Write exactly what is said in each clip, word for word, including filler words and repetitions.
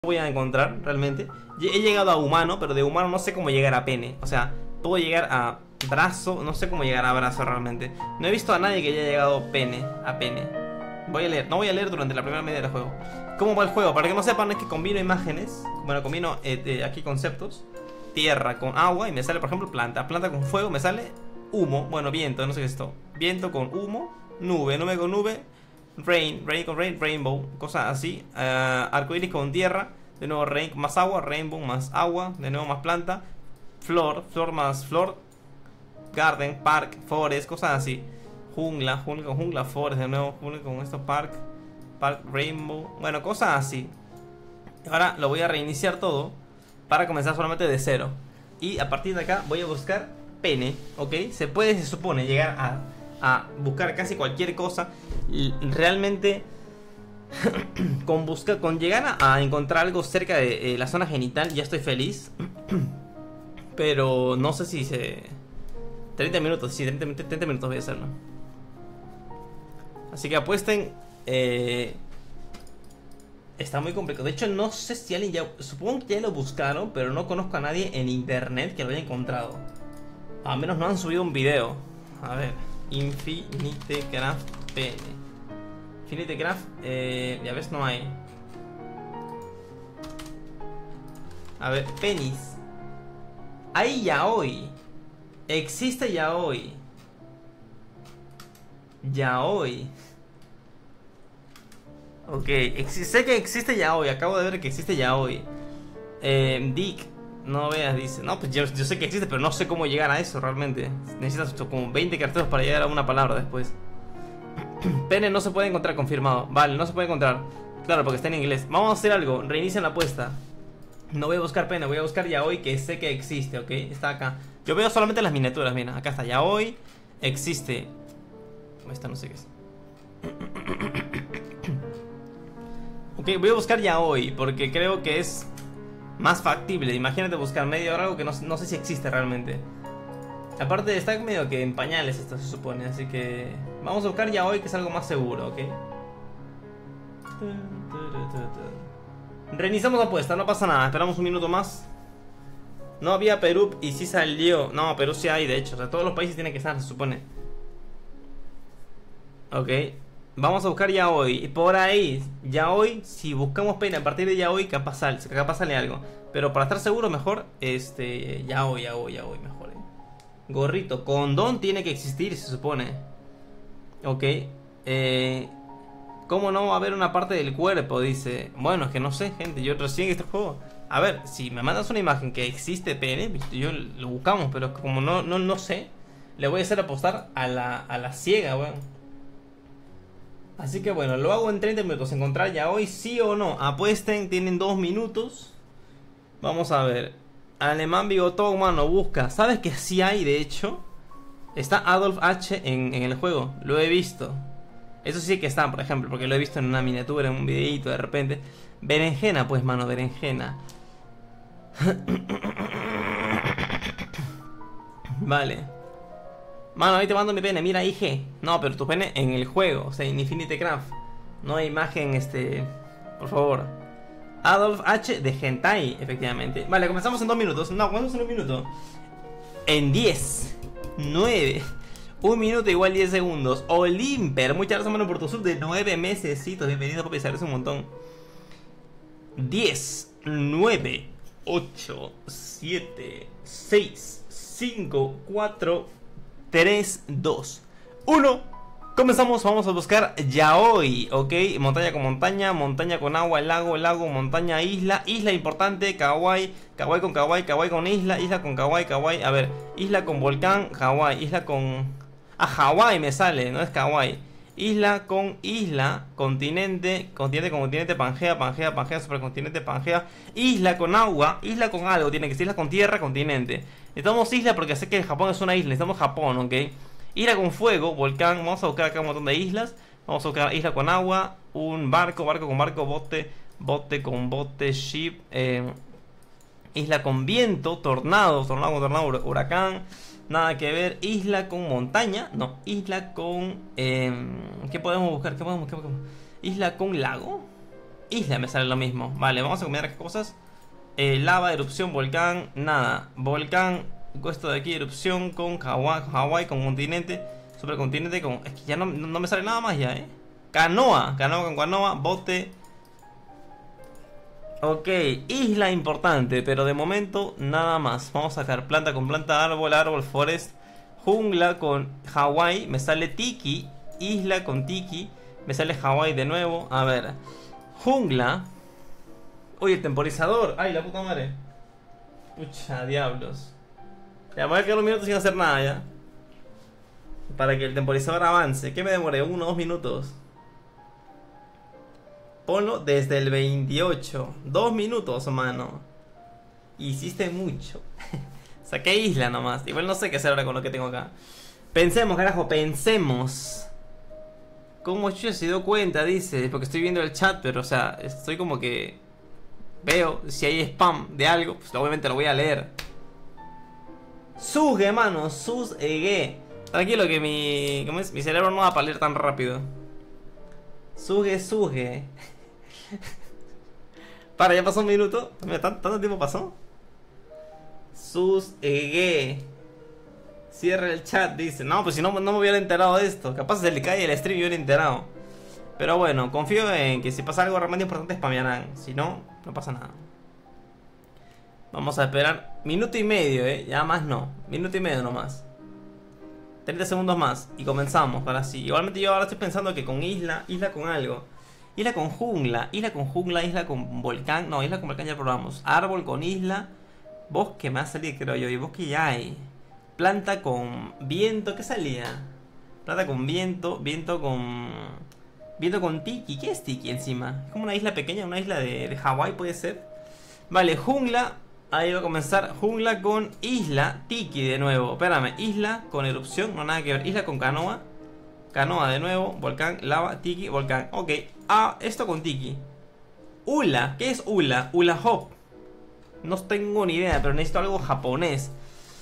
voy a encontrar realmente. He llegado a humano, pero de humano no sé cómo llegar a pene. O sea, puedo llegar a brazo, no sé cómo llegar a brazo realmente. No he visto a nadie que haya llegado pene, a pene. Voy a leer, no voy a leer durante la primera media del juego. ¿Cómo va el juego? Para que no sepan, es que combino imágenes. Bueno, combino eh, eh, aquí conceptos. Tierra con agua y me sale, por ejemplo, planta. Planta con fuego, me sale humo. Bueno, viento, no sé qué es esto. Viento con humo, nube, nube con nube. Rain, rain con rain, rainbow, cosas así. uh, Arcoiris con tierra. De nuevo rain más agua, rainbow más agua. De nuevo más planta. Flor, flor más flor. Garden, park, forest, cosas así. Jungla, jungla con jungla, forest. De nuevo jungla con esto, park. Park, rainbow. Bueno, cosas así. Ahora lo voy a reiniciar todo para comenzar solamente de cero. Y a partir de acá voy a buscar pene, ¿ok? Se puede, se supone, llegar a, a buscar casi cualquier cosa. Y realmente con buscar, con llegar a, a encontrar algo cerca de eh, la zona genital ya estoy feliz. Pero no sé si se... treinta minutos, sí, treinta, treinta minutos voy a hacerlo. Así que apuesten. eh, Está muy complicado. De hecho no sé si alguien ya... Supongo que ya lo buscaron, pero no conozco a nadie en internet que lo haya encontrado. Al menos no han subido un video. A ver, Infinite Craft Pene. Infinite Craft, eh, ya ves, no hay. A ver, penis. Hay yaoi. Existe yaoi. Yaoi. Ok, sé que existe yaoi. Acabo de ver que existe yaoi. eh, Dick. No veas, dice. No, pues yo, yo sé que existe, pero no sé cómo llegar a eso realmente. Necesitas como veinte carteles para llegar a una palabra después. Pene no se puede encontrar, confirmado. Vale, no se puede encontrar. Claro, porque está en inglés. Vamos a hacer algo, reinician la apuesta. No voy a buscar pene, voy a buscar yaoi, que sé que existe, ¿ok? Está acá. Yo veo solamente las miniaturas, mira. Acá está yaoi. Existe. Esta no sé qué es. Ok, voy a buscar yaoi, porque creo que es más factible. Imagínate buscar medio algo que no, no sé si existe realmente. Aparte está medio que en pañales esto, se supone. Así que vamos a buscar yaoi, que es algo más seguro, ¿ok? Reiniciamos la apuesta, no pasa nada. Esperamos un minuto más. No había Perú y sí salió. No, Perú sí hay, de hecho. O sea, todos los países tienen que estar, se supone. Ok. Vamos a buscar yaoi. Y por ahí, yaoi, si buscamos pene a partir de yaoi, capaz sale, capaz sale algo. Pero para estar seguro, mejor, este, yaoi, yaoi, yaoi, mejor. ¿eh? Gorrito, condón tiene que existir, se supone. Ok. Eh, ¿Cómo no va a haber una parte del cuerpo? Dice. Bueno, es que no sé, gente. Yo recién este juego. A ver, si me mandas una imagen que existe pene, yo lo buscamos, pero como no, no, no sé, le voy a hacer apostar a la, a la ciega, weón. Así que bueno, lo hago en treinta minutos. Encontrar yaoi, sí o no. Apuesten, tienen dos minutos. Vamos a ver. Alemán bigotón, mano, busca. ¿Sabes que sí hay, de hecho? Está Adolf H en, en el juego. Lo he visto. Eso sí que está, por ejemplo, porque lo he visto en una miniatura, en un videito de repente. Berenjena, pues, mano, berenjena. Vale. Mano, ahí te mando mi pene, mira, I G. No, pero tu pene en el juego, o sea, en Infinite Craft. No hay imagen, este... Por favor. Adolf H de hentai, efectivamente. Vale, comenzamos en dos minutos. No, comenzamos en un minuto. En diez, nueve, un minuto igual diez segundos. Olimper, muchas gracias, mano, por tu sub de nueve mesecitos. Bienvenido, papi, sabes un montón. Diez, nueve, ocho, siete, seis, cinco, cuatro, tres, dos, uno. Comenzamos, vamos a buscar yaoi, ok, montaña con montaña, montaña con agua, lago, lago, montaña, isla, isla importante, kawaii, kawaii con kawaii, kawaii con isla, isla con kawaii, kawaii, a ver, isla con volcán, Hawái, isla con... Ah, Hawái me sale, no es kawaii. Isla con isla, continente, continente con continente, Pangea, Pangea, Pangea, supercontinente, Pangea, isla con agua, isla con algo, tiene que ser isla con tierra, continente. Necesitamos isla porque sé que el Japón es una isla, necesitamos Japón, ok. Isla con fuego, volcán, vamos a buscar acá un montón de islas. Vamos a buscar isla con agua, un barco, barco con barco, bote, bote con bote, ship, eh, isla con viento, tornado, tornado con tornado, huracán, nada que ver, isla con montaña, no, isla con, eh, ¿qué podemos buscar? ¿Qué podemos buscar? Isla con lago, isla me sale lo mismo. Vale, vamos a combinar qué cosas. eh, Lava, erupción, volcán, nada. Volcán, esto de aquí, erupción con Hawái, Hawái con continente, supercontinente con... Es que ya no, no me sale nada más ya, eh. Canoa, canoa con canoa, bote. Ok, isla importante, pero de momento nada más. Vamos a sacar planta con planta, árbol, árbol, forest. Jungla con Hawái, me sale Tiki. Isla con Tiki, me sale Hawái de nuevo. A ver, jungla. Oye, el temporizador. Ay, la puta madre. Pucha, diablos. Ya, me voy a quedar un minuto sin hacer nada ya. Para que el temporizador avance. ¿Qué me demoré? Uno, dos minutos. Ponlo desde el veintiocho. Dos minutos, mano. Hiciste mucho. Saqué isla nomás. Igual no sé qué hacer ahora con lo que tengo acá. Pensemos, carajo, pensemos. ¿Cómo chucha se dio cuenta? Dice. Porque estoy viendo el chat, pero o sea, estoy como que... Veo si hay spam de algo, pues obviamente lo voy a leer. Susge, mano, susge. Tranquilo que mi... ¿Cómo es? Mi cerebro no va a leer tan rápido. Suge, suge. Para, ya pasó un minuto. Mira, ¿tanto, tanto tiempo pasó? Sus egue. Cierra el chat, dice. No, pues si no, no me hubiera enterado de esto. Capaz se le cae el stream y hubiera enterado. Pero bueno, confío en que si pasa algo realmente importante spamearán. Si no, no pasa nada. Vamos a esperar minuto y medio, eh. Ya más no. Minuto y medio nomás. treinta segundos más y comenzamos, ahora sí. Igualmente yo ahora estoy pensando que con isla, isla con algo. Isla con jungla, isla con jungla, isla con volcán. No, isla con volcán ya probamos. Árbol con isla. Bosque me va a salir, creo yo. Y bosque ya hay. Planta con viento, ¿qué salía? Planta con viento, viento con... Viento con tiki, ¿qué es tiki encima? Es como una isla pequeña, una isla de, de Hawái puede ser. Vale, jungla. Ahí va a comenzar jungla con isla, tiki de nuevo. Espérame, isla con erupción, no nada que ver. Isla con canoa, canoa de nuevo, volcán, lava, tiki, volcán. Ok, ah, esto con tiki. Ula, ¿qué es Ula? Ula hop. No tengo ni idea, pero necesito algo japonés.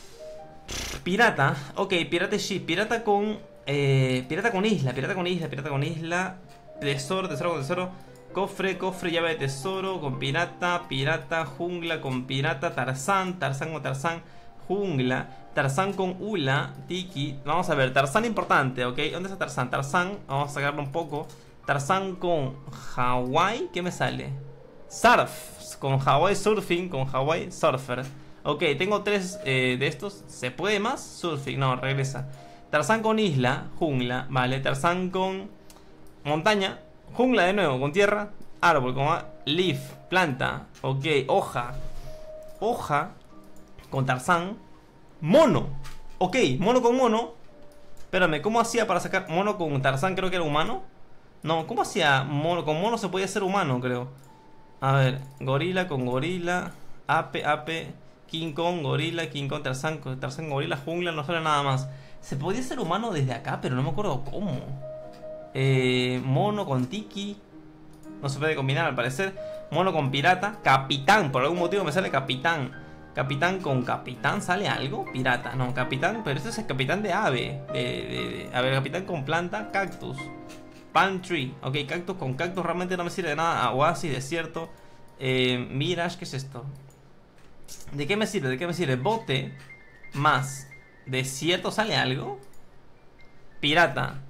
Pirata, ok, pirata ship, pirata con... Eh, pirata con isla, pirata con isla, pirata con isla. Tesoro, tesoro con tesoro. Cofre, cofre, llave de tesoro con pirata, pirata, jungla con pirata, Tarzán, Tarzán con Tarzán, jungla, Tarzán con Ula, Tiki. Vamos a ver, Tarzán importante, ¿ok? ¿Dónde está Tarzán? Tarzán, vamos a sacarlo un poco. Tarzán con Hawái, ¿qué me sale? Surf, con Hawái Surfing, con Hawái Surfer. Ok, tengo tres eh, de estos. ¿Se puede más? Surfing, no, regresa. Tarzán con isla, jungla, vale. Tarzán con montaña. Jungla de nuevo, con tierra, árbol, con leaf, planta, ok, hoja, hoja, con Tarzán, mono, ok, mono con mono. Espérame, ¿cómo hacía para sacar mono con Tarzán? Creo que era humano. No, ¿cómo hacía mono? Con mono se podía ser humano, creo. A ver, gorila con gorila, ape, ape, King Kong, gorila, King Kong, Tarzán, Tarzán, gorila, jungla, no sale nada más. Se podía ser humano desde acá, pero no me acuerdo cómo. Eh, mono con tiki. No se puede combinar al parecer. Mono con pirata. Capitán, por algún motivo me sale capitán. Capitán con capitán, ¿sale algo? Pirata, no, capitán, pero este es el capitán de ave de, de, de, A ver, capitán con planta, cactus, palm tree, ok, cactus con cactus realmente no me sirve de nada. Oasis, desierto, eh, mirage, ¿qué es esto? ¿De qué me sirve? ¿De qué me sirve? Bote más desierto, ¿sale algo? Pirata,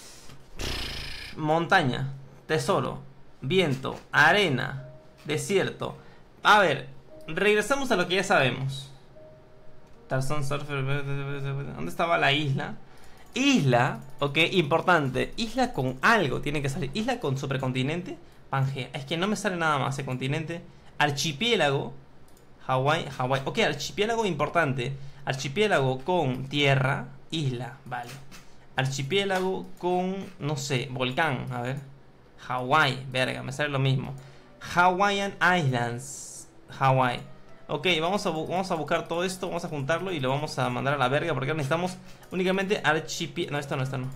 montaña, tesoro, viento, arena, desierto. A ver, regresamos a lo que ya sabemos. Tarzán Surfer. ¿Dónde estaba la isla? Isla, ok, importante. Isla con algo tiene que salir. Isla con supercontinente, Pangea. Es que no me sale nada más el continente. Archipiélago, Hawái, Hawái. Ok, archipiélago importante. Archipiélago con tierra, isla, vale. Archipiélago con, no sé, volcán, a ver. Hawái, verga, me sale lo mismo. Hawaiian Islands, Hawái. Ok, vamos a, vamos a buscar todo esto, vamos a juntarlo y lo vamos a mandar a la verga porque ahora necesitamos únicamente archipiélago. No, esta no, esta no.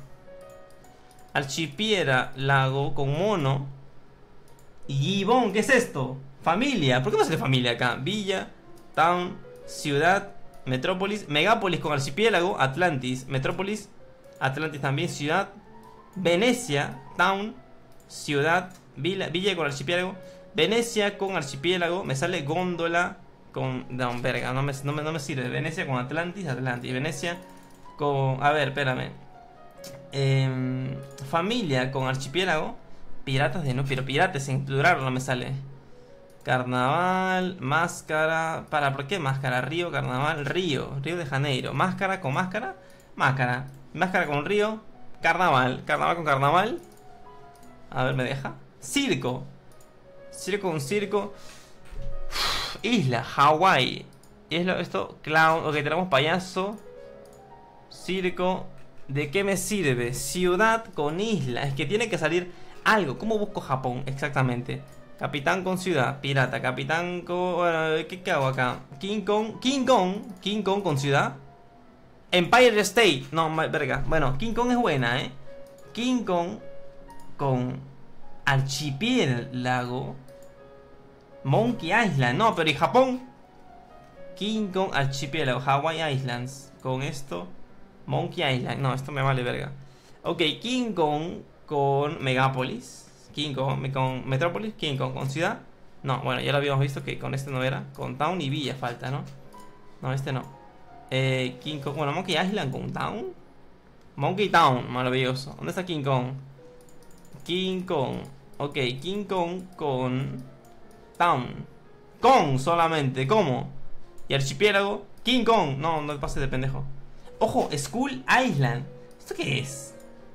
Archipiélago con mono. Y Gibbon, ¿qué es esto? Familia, ¿por qué no sale familia acá? Villa, town, ciudad, metrópolis, megápolis con archipiélago, Atlantis, metrópolis, Atlantis también, ciudad, Venecia, town, ciudad, Villa, Villa con archipiélago. Venecia con archipiélago. Me sale góndola con... No, verga, no me, no me, no me sirve. Venecia con Atlantis, Atlantis. Venecia con... A ver, espérame. Eh, familia con archipiélago. Piratas de no, pero piratas en plural no me sale. Carnaval, máscara. Para, ¿por qué máscara? Río, carnaval, Río, Río de Janeiro. Máscara con máscara, máscara. Máscara con Río, carnaval. Carnaval con carnaval. A ver, ¿me deja? Circo. Circo con circo. Uf, isla, Hawái. Isla, esto, clown. Ok, tenemos payaso. Circo. ¿De qué me sirve? Ciudad con isla. Es que tiene que salir algo. ¿Cómo busco Japón? Exactamente. Capitán con ciudad, pirata. Capitán con... Bueno, ¿qué, qué hago acá? King Kong, King Kong, King Kong con ciudad. Empire State. No, verga. Bueno, King Kong es buena, ¿eh? King Kong con archipiélago. Monkey Island. No, pero ¿y Japón? King Kong archipiélago. Hawaii Islands. Con esto. Monkey Island. No, esto me vale verga. Ok, King Kong con Megápolis. King Kong con Metrópolis, King Kong con ciudad. No, bueno, ya lo habíamos visto que con este no era. Con Town y Villa falta, ¿no? No, este no. eh, King Kong, bueno, Monkey Island con Town. Monkey Town, maravilloso. ¿Dónde está King Kong? King Kong. Ok, King Kong con Town. Kong solamente, ¿cómo? Y archipiélago, King Kong. No, no te pases de pendejo. Ojo, Skull Island. ¿Esto qué es?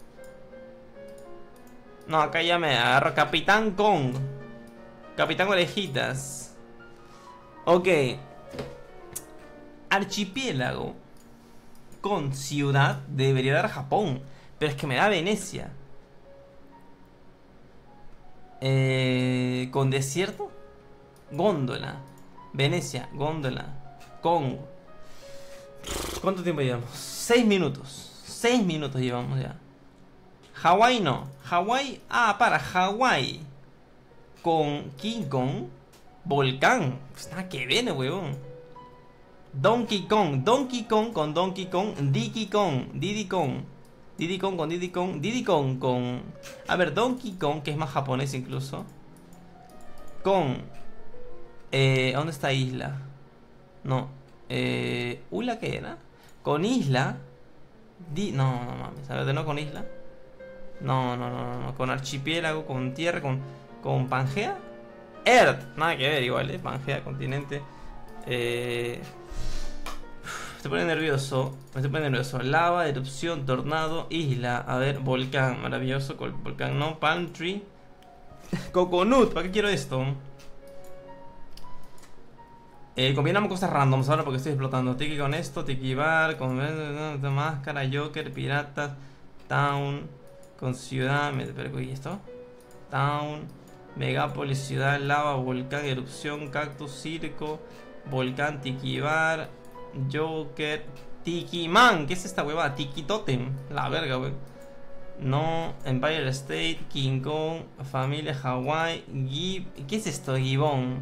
No, acá ya me agarro. Capitán Kong. Capitán Orejitas. Ok. Archipiélago con ciudad debería dar Japón. Pero es que me da Venecia. Eh, con desierto. Góndola. Venecia, góndola. Congo. ¿Cuánto tiempo llevamos? Seis minutos. Seis minutos llevamos ya. Hawái no. Hawái. Ah, para. Hawái. Con King Kong. Volcán. Pues nada que ver, weón. Donkey Kong. Donkey Kong con Donkey Kong. Diddy Kong. Diddy Kong. Diddy Kong con Diddy Kong. Diddy Kong con... A ver, Donkey Kong, que es más japonés incluso. Con... Eh, ¿dónde está Isla? No. Eh, ¿Ula qué era? Con Isla. Di... No, no mames. A ver, de no con Isla. No, no, no, no, con archipiélago, con tierra, con, con Pangea. Earth, nada que ver igual, ¿eh? Pangea, continente. Eh... Me estoy poniendo nervioso, me estoy poniendo nervioso. Lava, erupción, tornado, isla. A ver, volcán, maravilloso. Volcán, no, palm tree. Coconut, ¿para qué quiero esto? Eh, combinamos cosas randoms ahora porque estoy explotando. Tiki con esto, Tiki bar, con máscara, Joker, piratas, town. Con ciudad, me pero ¿y esto? Town, Megápolis, ciudad, lava, volcán, erupción, cactus, circo, volcán, Tiki bar, Joker, Tiki Man. ¿Qué es esta huevada? Tiki Totem. La verga, wey. No, Empire State, King Kong, familia Hawái, Gib. ¿Qué es esto? Gibón.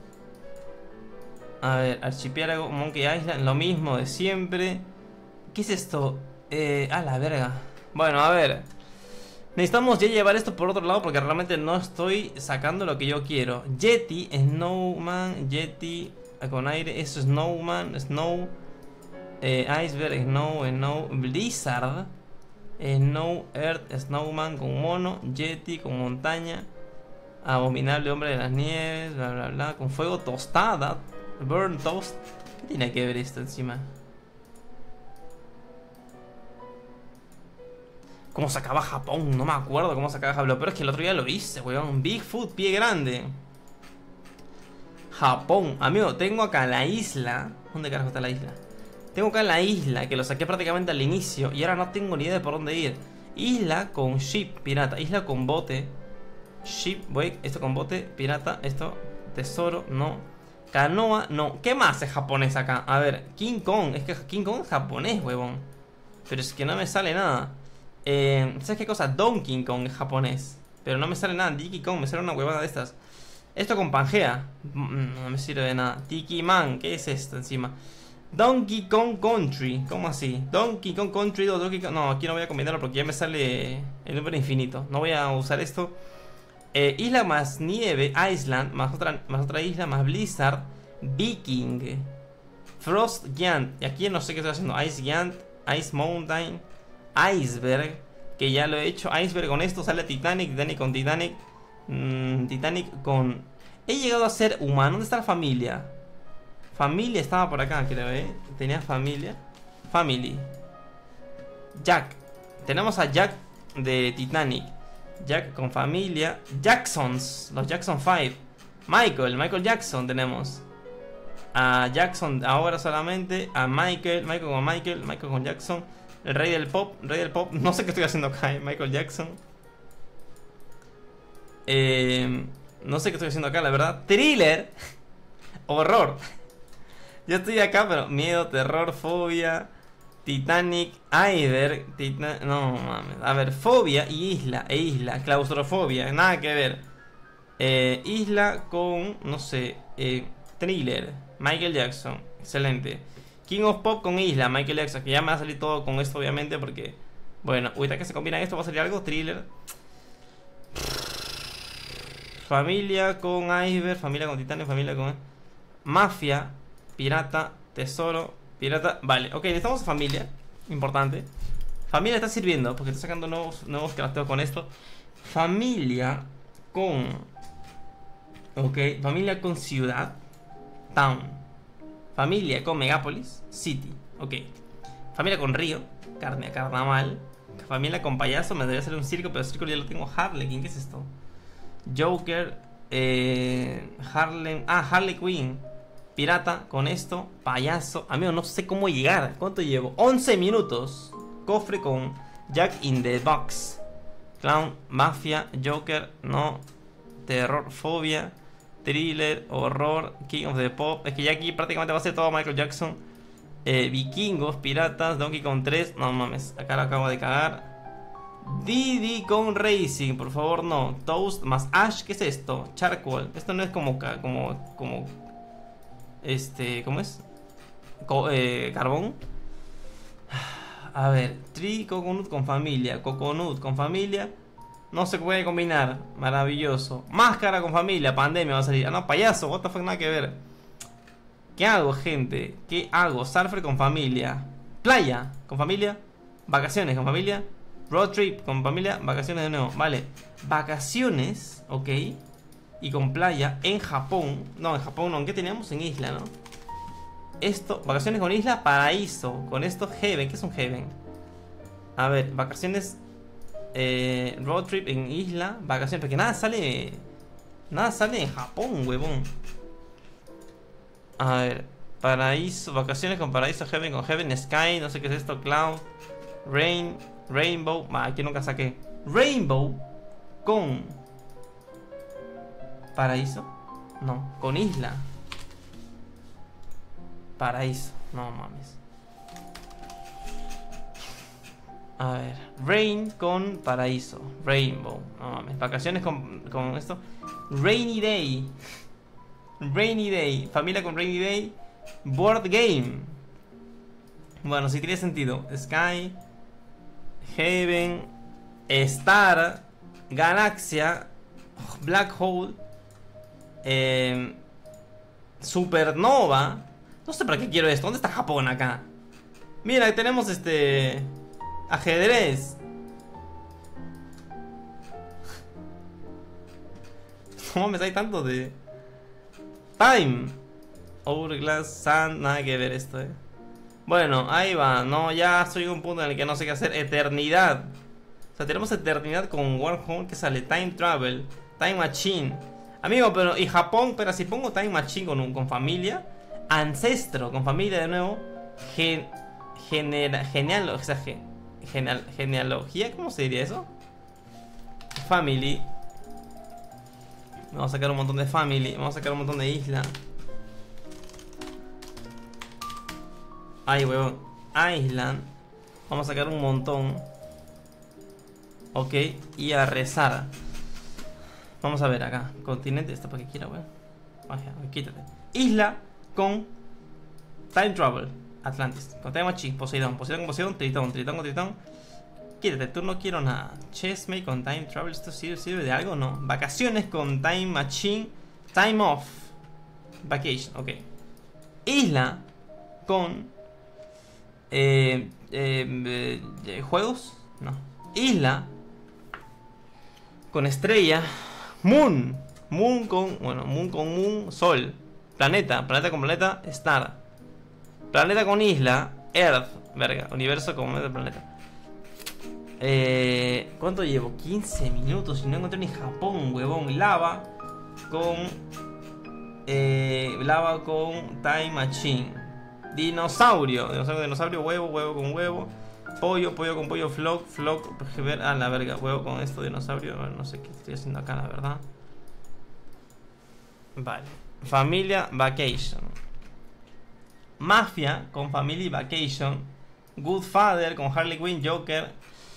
A ver, archipiélago, Monkey Island, lo mismo de siempre. ¿Qué es esto? Eh, a la verga. Bueno, a ver. Necesitamos ya llevar esto por otro lado porque realmente no estoy sacando lo que yo quiero. Yeti, Snowman, Yeti con aire, eso es Snowman, Snow, eh, Iceberg, Snow, Snow, Blizzard, Snow, Earth, Snowman con mono, Yeti con montaña, abominable hombre de las nieves, bla bla bla, con fuego, tostada, burn toast. ¿Qué tiene que ver esto encima? ¿Cómo sacaba Japón? No me acuerdo cómo sacaba Japón. Pero es que el otro día lo hice, weón. Bigfoot, pie grande. Japón. Amigo, tengo acá la isla. ¿Dónde carajo está la isla? Tengo acá la isla, que lo saqué prácticamente al inicio. Y ahora no tengo ni idea de por dónde ir. Isla con ship, pirata. Isla con bote. Ship, voy. Esto con bote, pirata. Esto, tesoro, no. Canoa, no. ¿Qué más es japonés acá? A ver, King Kong. Es que King Kong es japonés, huevón. Pero es que no me sale nada. Eh, ¿Sabes qué cosa? Donkey Kong es japonés. Pero no me sale nada. Diddy Kong, me sale una huevada de estas. Esto con Pangea. No me sirve de nada. Tiki Man, ¿qué es esto encima? Donkey Kong Country. ¿Cómo así? Donkey Kong Country o Donkey Kong... No, aquí no voy a combinarlo porque ya me sale el número infinito. No voy a usar esto Eh, isla más nieve, Island, más otra, más otra isla, más Blizzard, Viking, Frost Giant. Y aquí no sé qué estoy haciendo. Ice Giant, Ice Mountain, Iceberg, que ya lo he hecho. Iceberg con esto sale Titanic, Titanic con Titanic, mmm, Titanic con... He llegado a ser humano. ¿Dónde está la familia? Familia estaba por acá, creo, ¿eh? Tenía familia. Family. Jack. Tenemos a Jack de Titanic. Jack con familia. Jacksons, los Jackson cinco. Michael, Michael Jackson tenemos. A Jackson ahora solamente. A Michael, Michael con Michael, Michael con Jackson. El rey del pop, rey del pop. No sé qué estoy haciendo acá, ¿eh? Michael Jackson. Eh, no sé qué estoy haciendo acá, la verdad. Thriller. Horror. Yo estoy acá, pero miedo, terror, fobia. Titanic, Iceberg, Titan... No mames. A ver, fobia y isla. E isla, claustrofobia, nada que ver. eh, Isla con, no sé, eh, Thriller, Michael Jackson, excelente. King of Pop con isla, Michael Jackson. Que ya me va a salir todo con esto, obviamente, porque... Bueno, ahorita que se combina esto va a salir algo. Thriller. Familia con Iceberg, familia con Titanic, familia con... Mafia, pirata, tesoro, pirata. Vale, ok, necesitamos familia. Importante. Familia está sirviendo porque está sacando nuevos, nuevos crafteos con esto. Familia con... Ok, familia con ciudad. Town. Familia con megápolis. City, ok. Familia con río. Carne, carnaval. Familia con payaso. Me debería salir un circo, pero el circo ya lo tengo. Harlequin, ¿qué es esto? Joker. Eh, Harlem. Ah, Harley Quinn. Pirata, con esto, payaso. Amigo, no sé cómo llegar. ¿Cuánto llevo? once minutos. Cofre con Jack in the Box. Clown, mafia, Joker, no. Terror, fobia, thriller, horror, King of the Pop. Es que ya aquí prácticamente va a ser todo Michael Jackson. eh, Vikingos, piratas, Donkey Kong tres. No mames, acá lo acabo de cagar. Diddy con Racing, por favor no. Toast más Ash, ¿qué es esto? Charcoal, esto no es como Como, como Este, ¿cómo es? Co eh, carbón. A ver, Tree, Coconut con familia. Coconut con familia. No se puede combinar. Maravilloso. Máscara con familia. Pandemia va a salir. Ah, no, payaso. What the fuck, nada que ver. ¿Qué hago, gente? ¿Qué hago? Surfer con familia. Playa con familia. Vacaciones con familia. Road trip con familia. Vacaciones de nuevo. Vale. Vacaciones, ok. Y con playa en Japón. No, en Japón no. ¿En qué teníamos? En isla, ¿no? Esto, vacaciones con isla, paraíso. Con esto, heaven. ¿Qué es un heaven? A ver, vacaciones. Eh, road trip en isla. Vacaciones, porque nada sale. Nada sale en Japón, huevón. A ver, paraíso. Vacaciones con paraíso, heaven con heaven. Sky, no sé qué es esto. Cloud. Rain. Rainbow. Ah, aquí nunca saqué. Rainbow con paraíso. No, con isla. Paraíso, no mames. A ver, Rain con paraíso. Rainbow, no mames. Vacaciones con, con esto. Rainy Day. Rainy Day. Familia con Rainy Day. Board Game. Bueno, si tiene sentido. Sky. Heaven. Star. Galaxia. Black Hole. Eh, Supernova. No sé para qué quiero esto. ¿Dónde está Japón acá? Mira, tenemos este... ajedrez. No mames, hay tanto de... Time. Hourglass, Sand. Nada que ver esto, eh. Bueno, ahí va. No, ya estoy en un punto en el que no sé qué hacer. Eternidad. O sea, tenemos eternidad con Warhol. Que sale Time Travel, Time Machine. Amigo, pero... ¿y Japón? Pero si pongo Time Machine con, un, con familia... Ancestro, con familia de nuevo. Gen, genera, genial, o sea, gen, geneal, genealogía, ¿cómo se diría eso? Family. Vamos a sacar un montón de family. Vamos a sacar un montón de isla. Ay, huevón. Island. Vamos a sacar un montón. Ok, y a rezar. Vamos a ver acá. Continente, esto para que quiera, weón. Vaya, quítate. Isla con Time Travel, Atlantis. Con Time Machine, Poseidón. Poseidón con Poseidón, Tritón. Tritón con Tritón. Quédate, tú no quiero nada. Chessmate con Time Travel, ¿esto sirve, sirve de algo? No. Vacaciones con Time Machine. Time Off. Vacation, ok. Isla con eh, eh, eh, juegos, no. Isla con estrella. Moon. Moon con, bueno, Moon con Moon. Sol. Planeta. Planeta con planeta. Star. Planeta con isla. Earth. Verga. Universo con planeta. Eh, ¿Cuánto llevo? quince minutos y no encontré ni Japón, huevón. Lava con eh, Lava con Time Machine. Dinosaurio. Dinosaurio, dinosaurio, huevo, huevo con huevo. Pollo, pollo con pollo, flock, flock. Ah, la verga, huevo con esto, dinosaurio. Bueno, no sé qué estoy haciendo acá, la verdad. Vale. Familia Vacation. Mafia con Family Vacation. Good Father con Harley Quinn, Joker.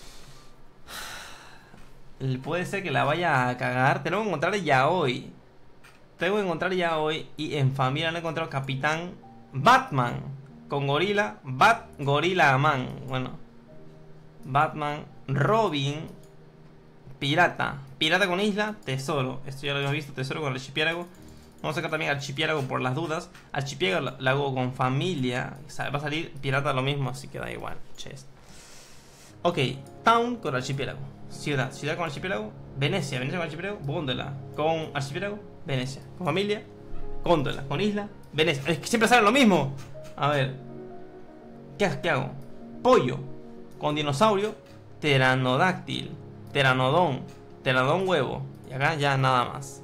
Puede ser que la vaya a cagar. Tengo que encontrar ya hoy. Tengo que encontrar ya hoy. Y en familia no he encontrado Capitán Batman con Gorila. Bat Gorila Man. Bueno, Batman, Robin, Pirata. Pirata con isla, tesoro. Esto ya lo habíamos visto, tesoro con archipiélago. Vamos a sacar también archipiélago por las dudas. Archipiélago la hago con familia. Va a salir pirata lo mismo, así que da igual. Chest. Ok, town con archipiélago. Ciudad, ciudad con archipiélago. Venecia, Venecia con archipiélago. Góndola con archipiélago. Venecia. Con familia. Góndola con isla. Venecia. Es que siempre sale lo mismo. A ver. ¿Qué, qué hago? Pollo con dinosaurio. Pteranodáctil. Pteranodón. Pteranodón huevo. Y acá ya nada más.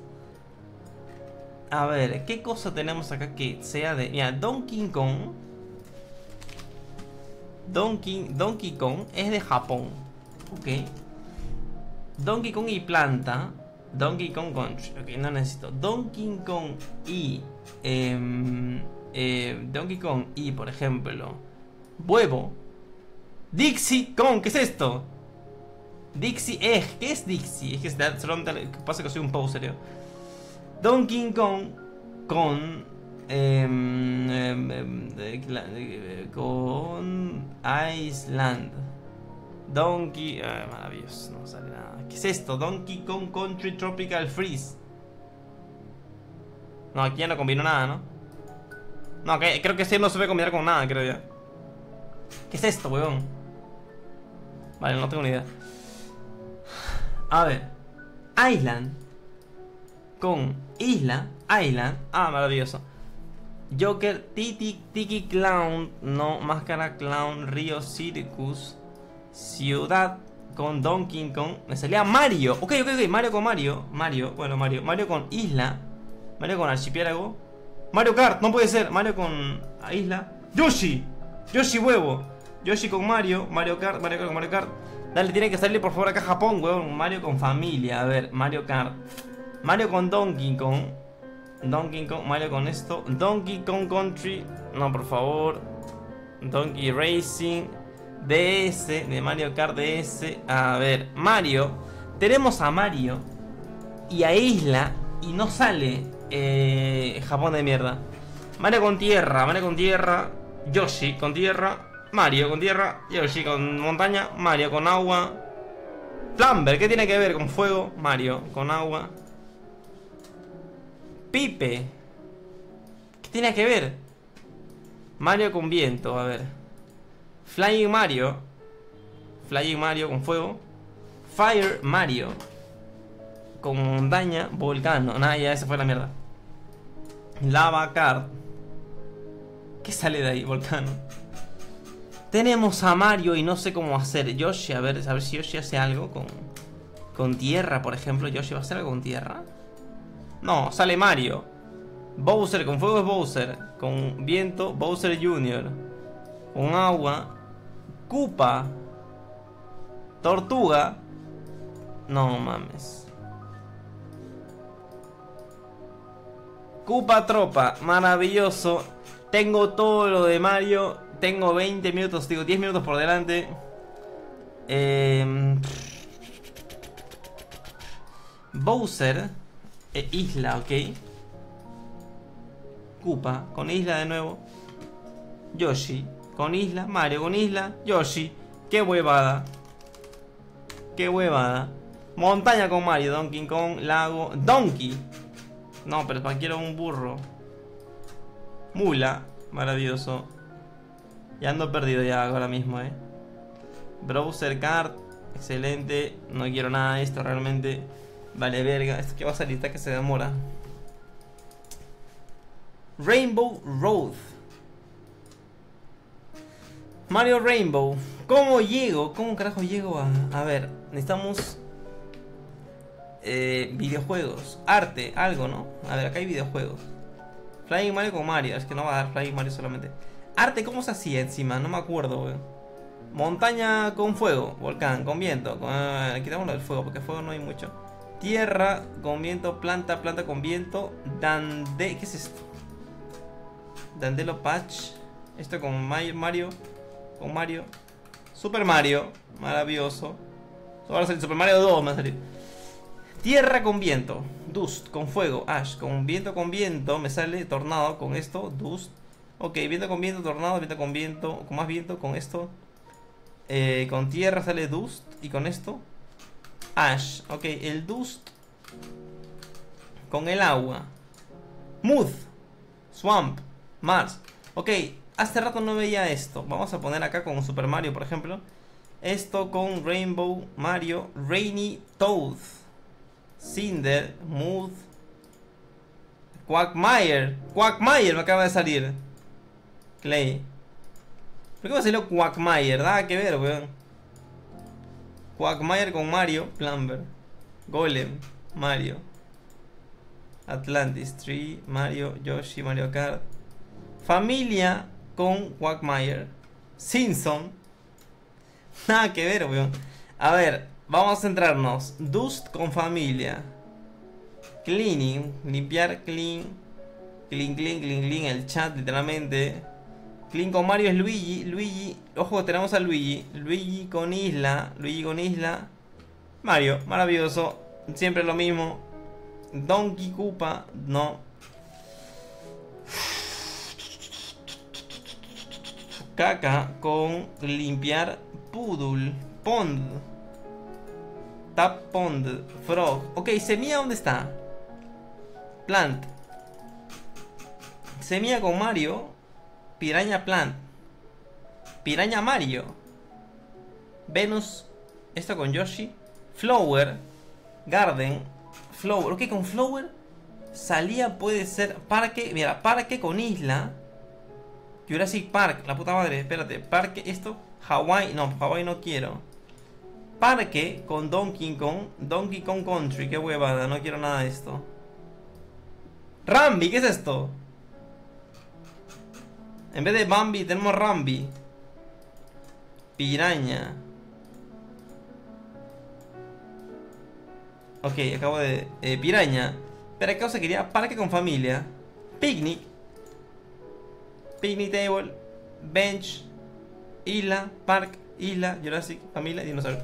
A ver, ¿qué cosa tenemos acá que sea de... Mira, Donkey Kong. Donkey, Donkey Kong es de Japón. Ok. Donkey Kong y planta. Donkey Kong Country. Ok, no necesito. Donkey Kong y... Eh, eh, Donkey Kong y, por ejemplo... Huevo. Dixie Kong, ¿qué es esto? Dixie Egg, ¿qué es Dixie? Es que solamente pasa que soy un poser yo. Donkey Kong con eh, eh, eh, con Island. Donkey, eh, maravilloso, no sale nada. ¿Qué es esto? Donkey Kong Country Tropical Freeze. No, aquí ya no combino nada, ¿no? No, que, creo que este no se puede combinar con nada, creo ya. ¿Qué es esto, weón? Vale, no tengo ni idea. A ver, Island con isla, Island. Ah, maravilloso. Joker, Titi, Tiki Clown. No, Máscara Clown, Río Circus. Ciudad con Donkey Kong. Me salía Mario. Ok, ok, ok, Mario con Mario. Mario, bueno, Mario. Mario con isla. Mario con archipiélago. Mario Kart, no puede ser. Mario con isla. Yoshi. Yoshi huevo. Yoshi con Mario. Mario Kart, Mario Kart con Mario Kart. Dale, tiene que salir por favor acá Japón, weón. Mario con familia. A ver, Mario Kart. Mario con Donkey Kong. Donkey Kong, Mario con esto. Donkey Kong Country. No, por favor. Donkey Racing. D S. De Mario Kart D S. A ver, Mario. Tenemos a Mario y a Isla. Y no sale eh, Japón de mierda. Mario con tierra. Mario con tierra. Yoshi con tierra. Mario con tierra. Yoshi con montaña. Mario con agua. Plumber, ¿qué tiene que ver con fuego? Mario con agua. Pipe, ¿qué tiene que ver? Mario con viento, a ver. Flying Mario. Flying Mario con fuego. Fire Mario con montaña, volcán. Nada, ya esa fue la mierda. Lava Kart. ¿Qué sale de ahí? Volcán. Tenemos a Mario y no sé cómo hacer. Yoshi, a ver, a ver si Yoshi hace algo con, con tierra, por ejemplo. Yoshi va a hacer algo con tierra. No, sale Mario. Bowser, con fuego es Bowser. Con viento, Bowser junior Con agua, Koopa. Tortuga. No mames. Koopa Tropa, maravilloso. Tengo todo lo de Mario. Tengo veinte minutos, digo diez minutos por delante. eh, Bowser e isla, ok. Koopa con isla de nuevo. Yoshi con isla, Mario con isla, Yoshi. Qué huevada. Qué huevada. Montaña con Mario, Donkey Kong, lago. Donkey. No, pero para quiero un burro. Mula, maravilloso. Ya ando perdido ya ahora mismo, eh. Browser Card, excelente. No quiero nada de esto realmente. Vale, verga. Esto que va a salir, está que se demora. Rainbow Road. Mario Rainbow. ¿Cómo llego? ¿Cómo carajo llego a...? A ver, necesitamos... Eh, videojuegos. Arte, algo, ¿no? A ver, acá hay videojuegos. Flying Mario con Mario. Es que no va a dar Flying Mario solamente. Arte, ¿cómo se hacía encima? No me acuerdo, weón. Montaña con fuego. Volcán, con viento. Con... Eh, quitámoslo del fuego, porque fuego no hay mucho. Tierra con viento, planta, planta con viento. Dande... ¿Qué es esto? Dandelo Patch. Esto con Mario. Con Mario. Super Mario. Maravilloso. Ahora sale Super Mario dos, me va a salir. Tierra con viento. Dust con fuego. Ash con viento con viento. Me sale tornado con esto. Dust. Ok, viento con viento, tornado, viento con viento. Con más viento, con esto. Eh, con tierra sale Dust. Y con esto Ash. Ok, el Dust con el agua. Mood. Swamp. Mars. Ok, hace rato no veía esto. Vamos a poner acá con Super Mario, por ejemplo. Esto con Rainbow Mario. Rainy Toad. Cinder. Mood. Quackmire. Quackmire me acaba de salir. Clay. ¿Por qué me salió Quackmire? Nada que ver, weón. Quackmire con Mario. Plumber. Golem. Mario. Atlantis. Tree. Mario. Yoshi. Mario Kart. Familia con Quackmire. Simpson. Nada que ver, weón. A ver, vamos a centrarnos. Dust con familia. Cleaning. Limpiar, clean. Clean, clean, clean, clean. El chat, literalmente. Clean con Mario es Luigi. Luigi. Ojo, tenemos a Luigi. Luigi con isla. Luigi con isla. Mario, maravilloso. Siempre lo mismo. Donkey Koopa. No. Caca con limpiar. Poodle. Pond. Tap Pond. Frog. Ok, semilla, ¿dónde está? Plant. Semilla con Mario. Piraña Plant. Piraña Mario. Venus. Esto con Yoshi. Flower. Garden. Flower. Ok, con Flower. Salía, puede ser. Parque. Mira, parque con isla. Jurassic Park. La puta madre. Espérate. Parque. Esto. Hawaii. No, Hawaii no quiero. Parque con Donkey Kong. Donkey Kong Country. Qué huevada. No quiero nada de esto. Rambi. ¿Qué es esto? En vez de Bambi tenemos Rambi. Piraña. Ok, acabo de... Eh, piraña. Pero acá se quería parque con familia. Picnic. Picnic table. Bench. Isla. Park. Isla. Jurassic. Familia. Dinosaurio.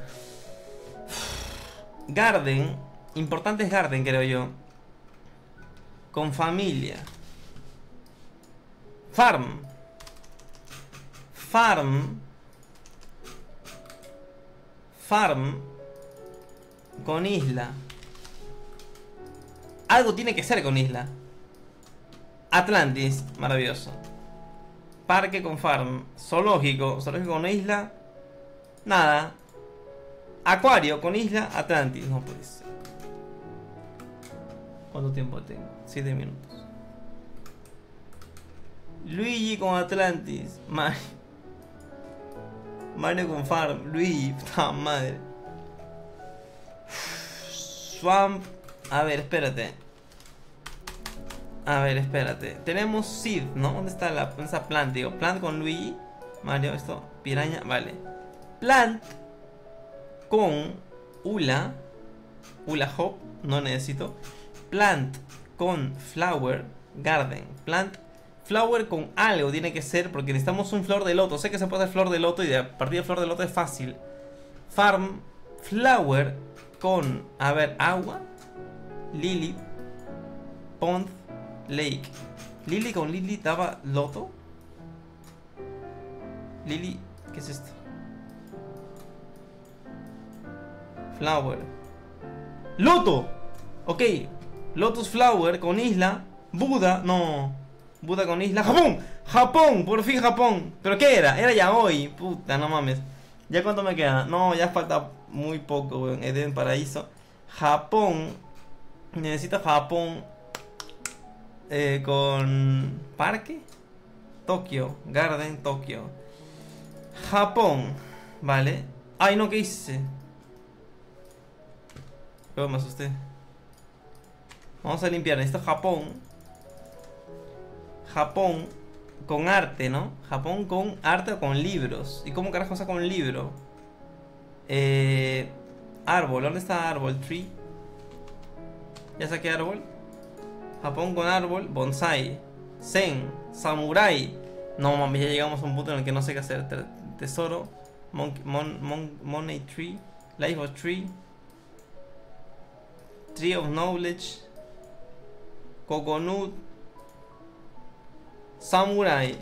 Garden. Importante es Garden, creo yo. Con familia. Farm. Farm. Farm. Con isla. Algo tiene que ser con isla. Atlantis. Maravilloso. Parque con farm. Zoológico. Zoológico con isla. Nada. Acuario con isla. Atlantis. No puede ser. ¿Cuánto tiempo tengo? siete minutos. Luigi con Atlantis. Mario. Mario con farm. Luigi. Puta madre. Swamp. A ver, espérate. A ver, espérate. Tenemos Seed, ¿no? ¿Dónde está la, esa plant? Digo, plant con Luigi. Mario, esto. Piraña, vale. Plant con Ula. Ula Hop, no necesito. Plant con Flower. Garden. Plant. Flower con algo tiene que ser, porque necesitamos un flor de loto. Sé que se puede hacer flor de loto y a partir de flor de loto es fácil. Farm. Flower con, a ver, agua. Lily. Pond. Lake. Lily con Lily daba loto. Lily, ¿qué es esto? Flower. Loto. Ok. Lotus Flower con isla. Buda. No. Buda con isla. Japón. Japón. Por fin Japón. ¿Pero qué era? Era ya hoy. Puta, no mames. ¿Ya cuánto me queda? No, ya falta muy poco, weón. Eden Paraíso. Japón. Necesito Japón. Eh, con... ¿Parque? Tokio. Garden, Tokio. Japón. Vale. Ay, no, ¿qué hice? Luego me asusté. Vamos a limpiar. Necesito Japón. Japón con arte, ¿no? Japón con arte o con libros. ¿Y cómo carajo saco un libro? Eh, árbol. ¿Dónde está árbol? Tree. Ya saqué árbol. Japón con árbol. Bonsai. Zen. Samurai. No mami, ya llegamos a un punto en el que no sé qué hacer. Tesoro. Mon mon mon money tree. Life of tree. Tree of knowledge. Coconut. Samurai.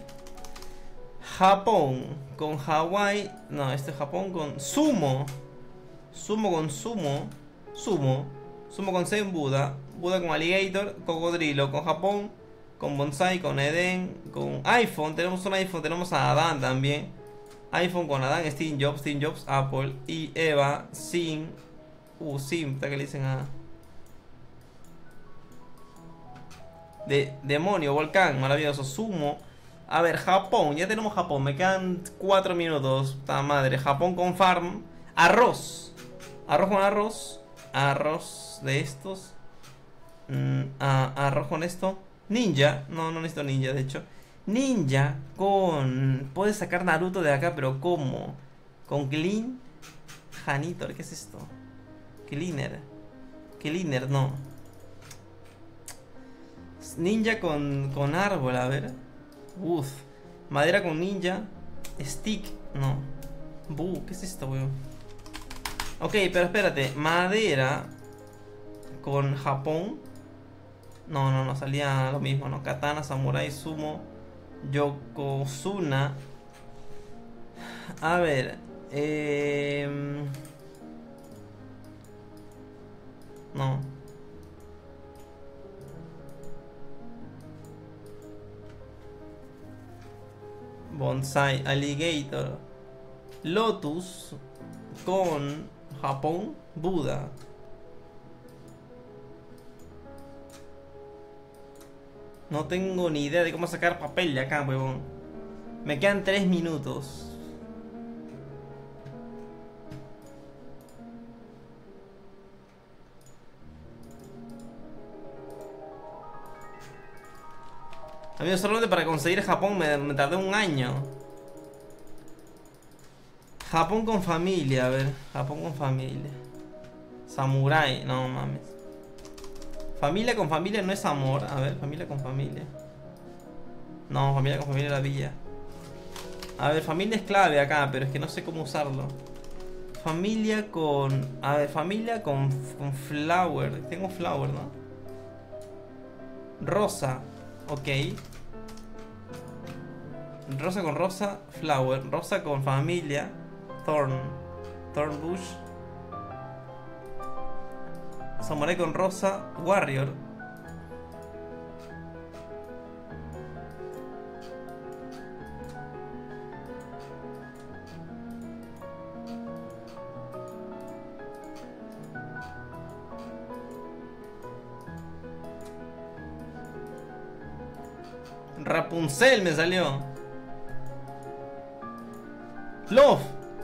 Japón con Hawái. No, este es Japón con sumo. Sumo con sumo. Sumo. Sumo con Zen, Buda. Buda con alligator. Cocodrilo. Con Japón. Con bonsai. Con Eden. Con iPhone. Tenemos un iPhone. Tenemos a Adán también. iPhone con Adán. Steve Jobs. Steve Jobs. Apple. Y Eva. Sim. Uh, Sim. ¿Está que le dicen a...? De demonio, volcán, maravilloso, sumo. A ver, Japón, ya tenemos Japón. Me quedan cuatro minutos. Puta madre, Japón con farm. Arroz. Arroz con arroz. Arroz de estos. mm, a, Arroz con esto. Ninja, no, no necesito ninja, de hecho. Ninja con... Puedes sacar Naruto de acá, pero ¿cómo? Con Clean Janitor, ¿qué es esto? Cleaner. Cleaner, no. Ninja con, con árbol, a ver. Uf. Madera con ninja. Stick, no. Buh, ¿qué es esto, weón? Ok, pero espérate. Madera con Japón. No, no, no, salía lo mismo, ¿no? Katana, samurai, sumo, yokozuna. A ver. Eh... No. Bonsai, alligator, lotus con Japón, Buda. No tengo ni idea de cómo sacar papel de acá, huevón. Me quedan tres minutos. Amigos, solamente para conseguir Japón me, me tardé un año. Japón con familia, a ver. Japón con familia. Samurai, no mames. Familia con familia no es amor. A ver, familia con familia. No, familia con familia es la villa. A ver, familia es clave acá, pero es que no sé cómo usarlo. Familia con... A ver, familia con, con flower. Tengo flower, ¿no? Rosa. Ok. Rosa con rosa, flower. Rosa con familia, thorn. Thorn bush. Samurai con rosa, warrior. Rapunzel me salió. Love.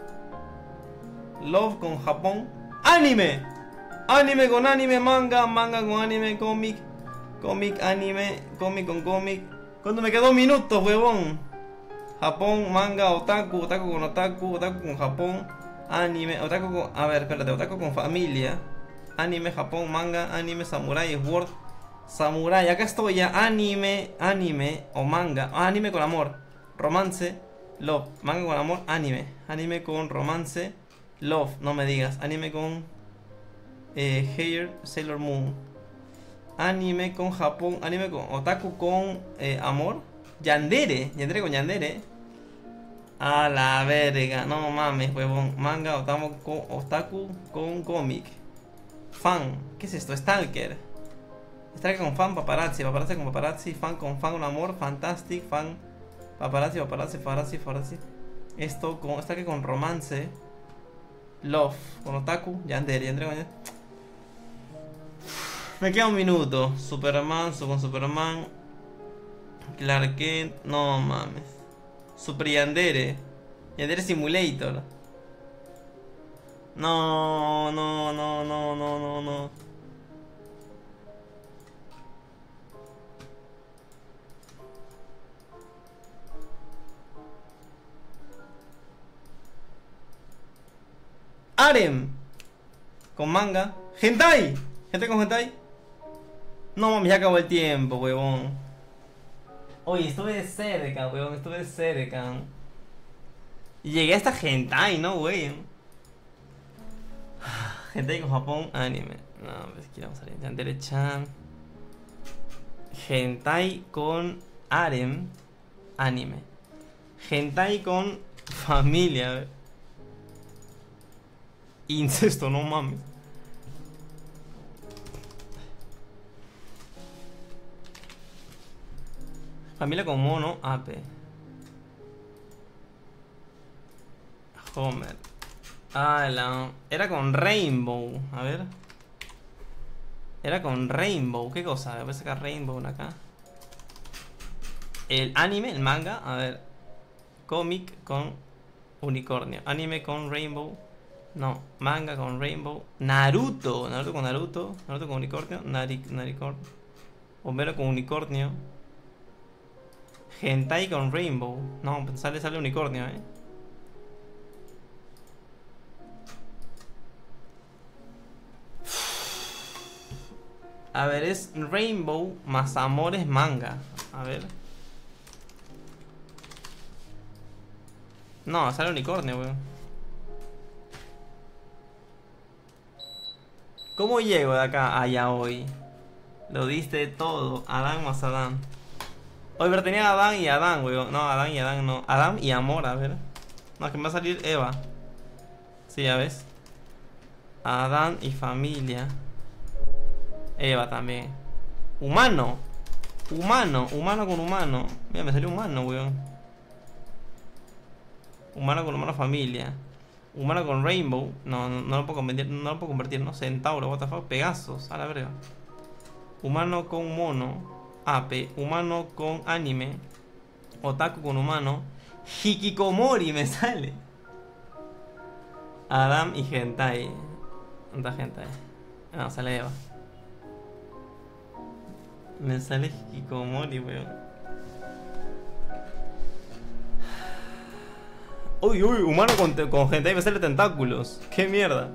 Love con Japón. Anime. Anime con anime, manga, manga con anime, cómic. Cómic, anime, cómic con cómic. ¿Cuánto me quedó? Minutos, huevón. Japón, manga, otaku, otaku con otaku, otaku con Japón. Anime, otaku con... A ver, espérate, otaku con familia. Anime, Japón, manga, anime, samurai, sword. Samurai, acá estoy ya. Anime, anime o manga. Ah, anime con amor. Romance, love. Manga con amor, anime. Anime con romance, love. No me digas. Anime con eh, Hair, Sailor Moon. Anime con Japón. Anime con otaku con eh, amor. Yandere. Yandere con Yandere. A la verga, no mames, huevón. Manga, otaku, con, otaku con cómic. Fan, ¿qué es esto? Stalker. Stalker con fan, paparazzi, paparazzi con paparazzi, fan con fan, un amor, fantastic, fan, paparazzi, paparazzi, paparazzi, paparazzi. Esto con Stalker con romance. Love, con otaku, yandere, yandere con yandere. Me queda un minuto. Superman, su con Superman. Clark Kent, no mames. Super Yandere. Yandere Simulator. No, no, no, no, no, no, no. Arem. Con manga. Hentai. Hentai con hentai. No mames, ya acabó el tiempo, huevón. Oye, estuve de cerca, weón, estuve de cerca. Y llegué a esta hentai, ¿no, güey? Hentai con Japón, anime. No, pues aquí vamos a salir. Yandere-chan. Hentai con harem, anime. Hentai con familia. Incesto, no mames. Familia con mono, Ape. Homer. Ah, la... Era con Rainbow. A ver. Era con Rainbow. ¿Qué cosa? Voy a sacar Rainbow acá. El anime, el manga. A ver. Cómic con unicornio. Anime con Rainbow. No. Manga con Rainbow. Naruto. Naruto con Naruto. Naruto con unicornio. Nari... Naricornio. Homero con unicornio. Hentai con Rainbow. No, sale, sale unicornio, eh. A ver, es Rainbow más Amores manga. A ver. No, sale unicornio, weón. ¿Cómo llego de acá a allá hoy? Lo diste todo. Adán más Adán. Oye, pero tenía Adán y Adán, weón. No, Adán y Adán no. Adán y Amor, a ver. No, es que me va a salir Eva. Sí, ya ves. Adán y familia. Eva también. Humano. Humano. Humano con humano. Mira, me salió humano, weón. Humano con humano familia. Humano con Rainbow. No, no, no lo puedo convertir. No lo puedo convertir, no. Centauro, what the fuck. Pegasos, a la verga. Humano con mono. Ape, humano con anime. Otaku con humano. Hikikomori me sale. Adam y hentai. ¿Dónde está hentai? No, sale Eva. Me sale Hikikomori, weón. Uy, uy, humano con, con hentai me sale tentáculos. ¿Qué mierda?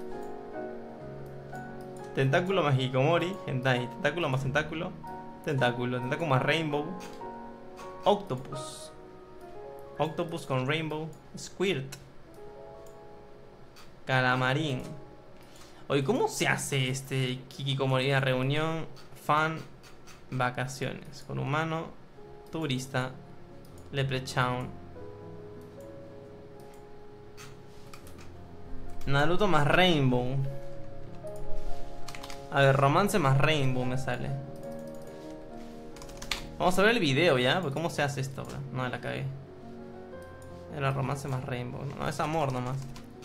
Tentáculo más Hikikomori, hentai. Tentáculo más tentáculo. Tentáculo, tentáculo más Rainbow. Octopus. Octopus con Rainbow. Squirt. Calamarín. Oye, ¿cómo se hace este Hikikomori? Reunión, fan, vacaciones. Con humano, turista, leprechaun. Naruto más Rainbow. A ver, romance más Rainbow me sale. Vamos a ver el video ya, pues cómo se hace esto, bro. No, la cagué. Era romance más Rainbow. No, es amor nomás.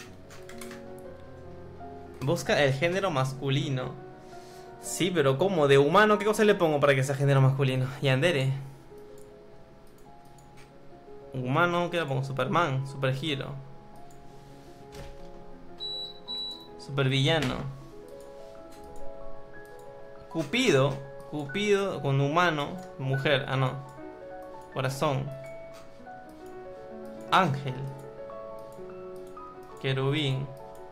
Busca el género masculino. Sí, pero ¿cómo? ¿De humano? ¿Qué cosa le pongo para que sea género masculino? Yandere. Humano, ¿qué le pongo? Superman, superhero. Supervillano. Cupido. Cupido con humano, mujer, ah no. Corazón. Ángel. Querubín.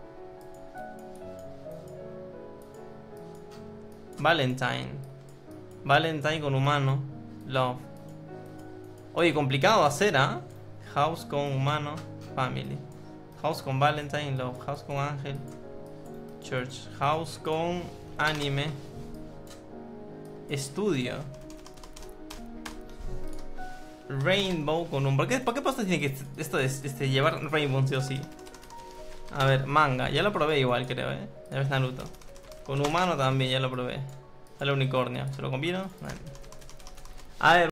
Valentine. Valentine con humano. Love. Oye, complicado hacer, ¿ah? ¿eh? House con humano. Family. House con Valentine. Love. House con Ángel. Church. House con anime. Estudio. Rainbow con un... ¿Por qué, ¿por qué posta tiene que esto de este, llevar Rainbow sí o sí? A ver, manga, ya lo probé igual creo, eh. Ya ves Naruto. Con humano también, ya lo probé. Dale unicornio, ¿se lo combino? Vale. A ver.